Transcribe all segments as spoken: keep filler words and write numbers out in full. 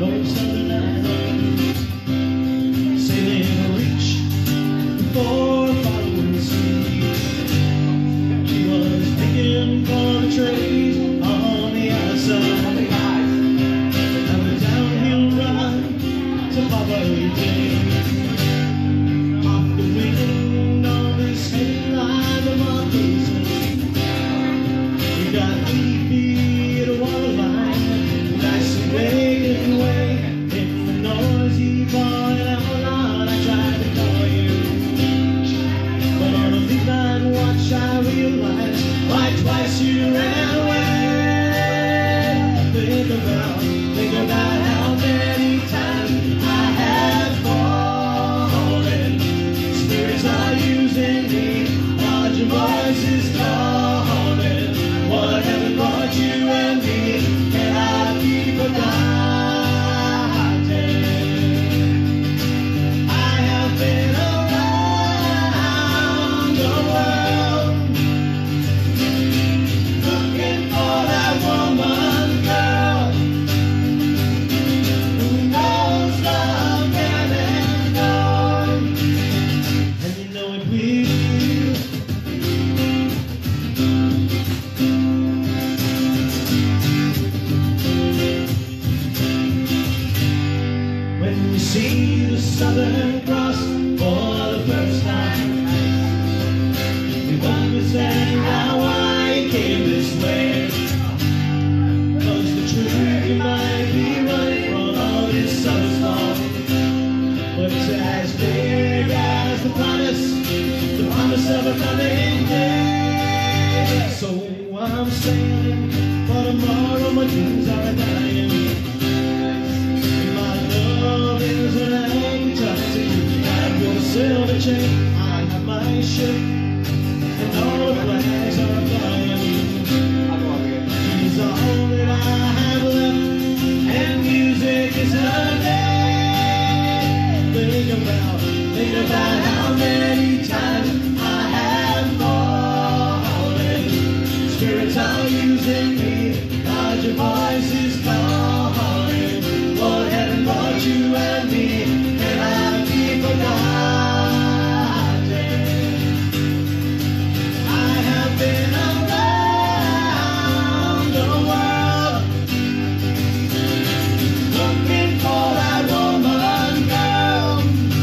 North Southern Island, sailing a reach before following sea. She was picking for the trays on the outside, and the downhill ride to Papa Day. Off the wind on this heavy line of Markus, we got three feet of water line, nice and making way. In the noisy bar and out loud, I tried to call you, but on a midnight watch I realized why twice you ran away. Think about, think about how many times I have fallen. Spirits are using me, but your voice is calling. What heaven brought you and me cannot be forgotten. I have been around the world looking for that woman, girl, who knows love can endure, and you know it will. When you see the Southern Cross for the first time, you understand how I came this way. 'Cause the truth, you might be running from all this summer's long, but it's as big as the promise, the promise of a coming day. So I'm sailing for tomorrow, my dreams are dying. My love is an anchor to you. I've got a silver chain, I have my ship, and all the flags are flying. He's all that I have left, and music is her name. Think about, think about how many times I have fallen. Spirits are using me, God, your voice is calling. Lord, heaven brought you and me, and I'll be forgotten. I have been around the world looking for that woman, girl,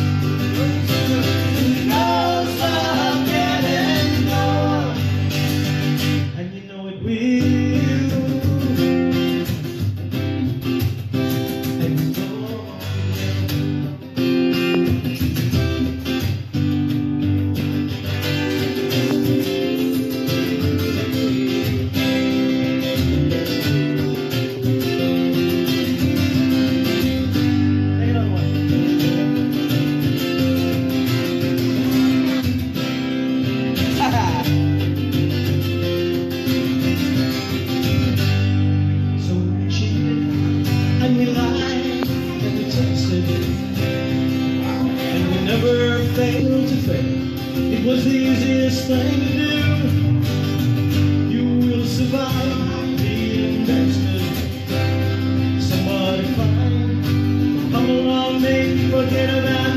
who knows love can endure, and you know it will. So we cheated and we lied and we tasted it, and we never failed to fail. It was the easiest thing to do. You will survive the investment. Somebody fine, come along, make me forget about